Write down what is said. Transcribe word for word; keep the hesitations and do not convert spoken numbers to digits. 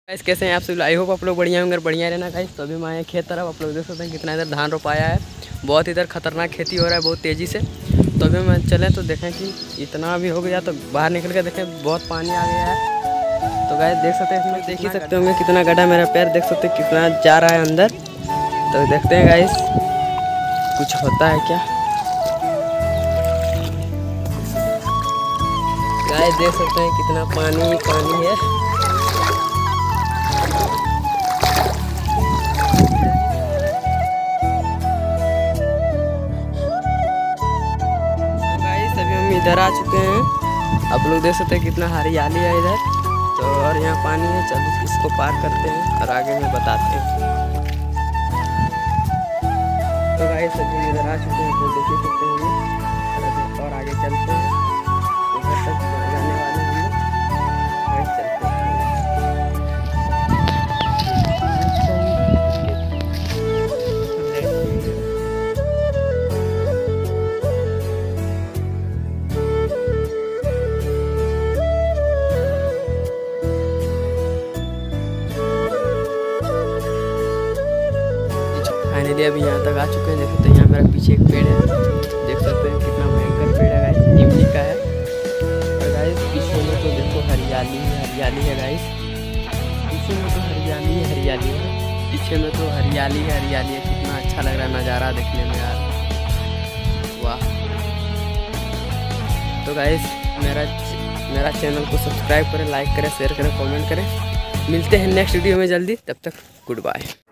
Guys कैसे हैं आप सभी? आई होप आप लोग बढ़िया होंगे, बढ़िया रहना गाइस। तो अभी मैं आए खेत तरफ, आप लोग देख सकते हैं कितना इधर धान रोपाया है। बहुत इधर खतरनाक खेती हो रहा है, बहुत तेज़ी से। तो अभी मैं चलें तो देखें कि इतना भी हो गया, तो बाहर निकल कर देखें बहुत पानी आ गया है। तो गाइस देख सकते हैं, इसमें देख ही सकते होंगे कितना गड्ढा, मेरा पैर देख सकते हैं कितना जा रहा है अंदर। तो देखते हैं गाइस कुछ होता है क्या। गाइस देख सकते हैं कितना पानी पानी है। इधर आ चुके हैं, आप लोग देख सकते हैं कितना हरियाली है इधर। तो और यहाँ पानी है, चलो इसको पार करते हैं और आगे में बताते हैं। तो गाइस सभी इधर आ चुके हैं, तो देख ही सकते हैं और आगे चलते हैं। इधर तक जाने वाले हैं, गाइस चलते हैं। फाइनली अभी यहाँ तक आ चुके हैं। देख सकते हैं यहाँ मेरा पीछे एक पेड़ है, देख सकते हैं कितना भयंकर पेड़ है गाइस, इमली का है। और गाइस पीछे में तो देखो हरियाली हरियाली है गाइस, पीछे में तो हरियाली हरियाली है, पीछे में तो हरियाली हरियाली है। कितना अच्छा लग रहा है नज़ारा देखने में यार, वाह। तो गाइस मेरा मेरा चैनल को सब्सक्राइब करें, लाइक करें, शेयर करें, कमेंट करें। मिलते हैं नेक्स्ट वीडियो में जल्दी, तब तक गुड बाय।